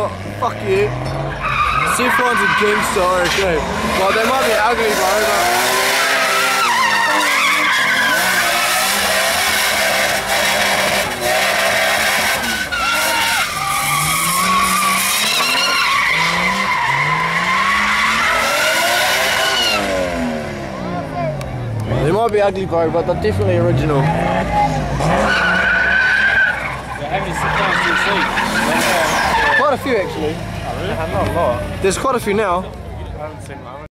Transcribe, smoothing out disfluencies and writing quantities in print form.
what? Fuck you. Sufron's a gangster, okay. Well, they might be ugly, bro, but... They might be ugly, bro, but they're definitely original. Quite a few, actually. Oh, really? Not a lot. There's quite a few now. I haven't seen one.